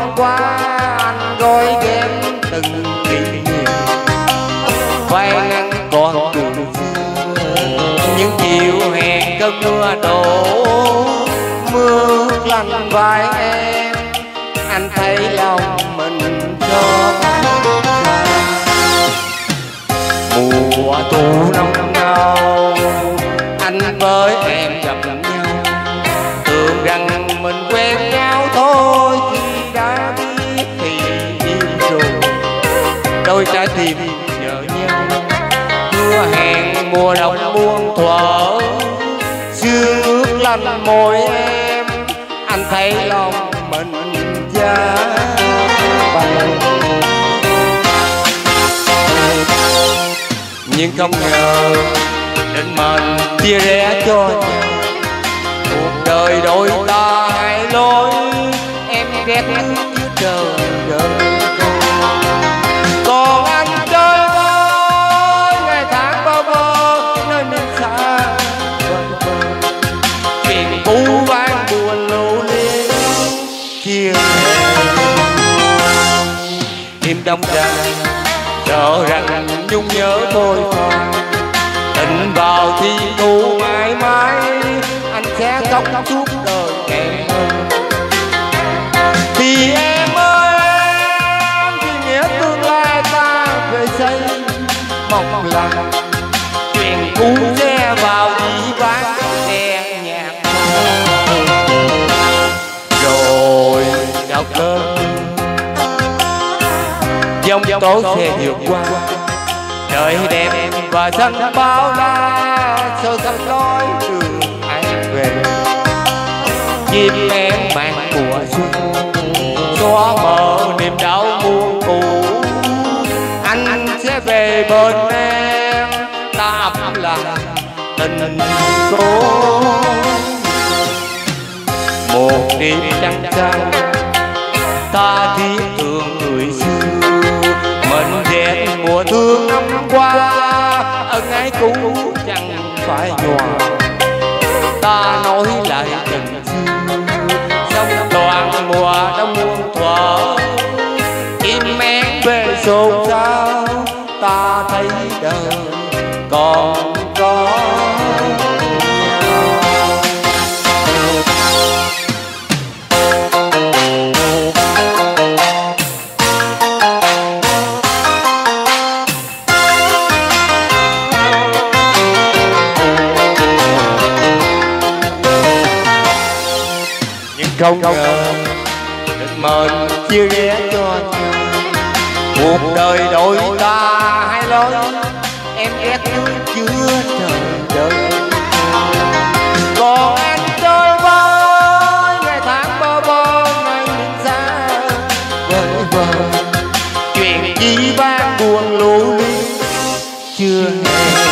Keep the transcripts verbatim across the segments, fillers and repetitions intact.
năm qua anh gói ghém từng kỷ niệm, vai ngăn còn đường xưa. Những chiều hè cơn mưa đổ, mưa lạnh vai em, anh thấy lòng mình cho mùa thu nông nâu. Anh với em gặp nhau, tưởng rằng mình quen nhau thôi, khi đã biết thì yêu rồi, đôi trái tim nhớ nhau. Mưa hẹn mùa đông buông thuở, sương ướt lạnh môi em, anh thấy lòng mình giá băng. Nhưng không ngờ định mệnh chia rẽ cho nhau, cuộc đời đôi ta hai lối, em ghét nước trời đời còn anh chơi vơi ngày tháng bao bơ nơi miền xa vân vân. Chuyện cũ vang buồn lưu liên chia tim đông ra, sợ rằng nhung nhớ thôi phai. Tình vào thi thu mãi mãi, anh sẽ khóc suốt đời em ơi. Thì em ơi em, thì nghĩa tương lai ta về xây mong lành. Chuyện cũ sẽ vào dĩ vãng đen nhạt rồi chào cơn dòng tố sẽ vượt qua. Trời đẹp và xanh bao la, soi xanh lối đường anh về. Chim em mang mùa xuân, xóa mờ niềm đau muôn cũ. Anh sẽ về bên em, ta ấm lại tình cố. Một đêm trăng trăng, ta thiết thương người xưa. Mình ghét mùa thương năm qua, ân ái cũ chẳng phải nhòa. Ta nói lại tình xưa, trong đoạn mùa đông muôn thuở. Chim én về xôn xao, ta thấy đời còn có. Không ngờ định mệnh chia rẽ cho nhau, cuộc đời đôi ta hai lối, em ghét nước chưa trời đợi. Còn anh chơi vơi ngày tháng bơ vơ ngày miền xa vời vời. Chuyện gì vang buồn lưu ly chưa hề.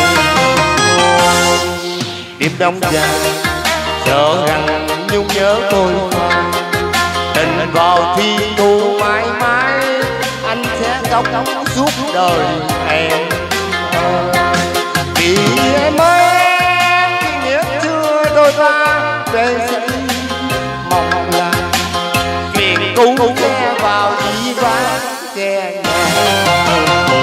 Đêm đông dài sợ rằng nhung nhớ thôi phai. Tình vào thi thu mãi mãi, anh sẽ khóc suốt đời em ơi. Vì em ơi em, thì nghĩa chưa đôi ta về xây mong là. Chuyện cũ sẽ vào dĩ vãng xe nhà.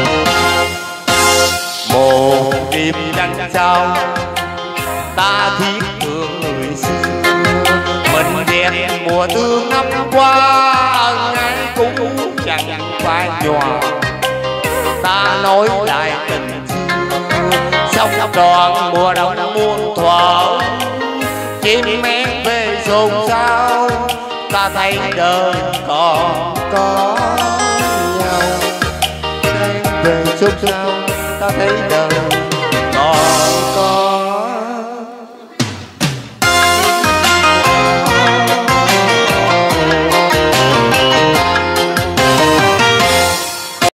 Một đêm trăng sao, ta thiết thương người xưa. Mình ghét mùa thương năm qua, ân ái cũ chẳng phải nhòa. Ta nói lại tình xưa, sông đoạn mùa đông muôn thuở. Chim én về xôn xao, ta thấy đời còn có nhau. Về xôn xao, ta thấy đời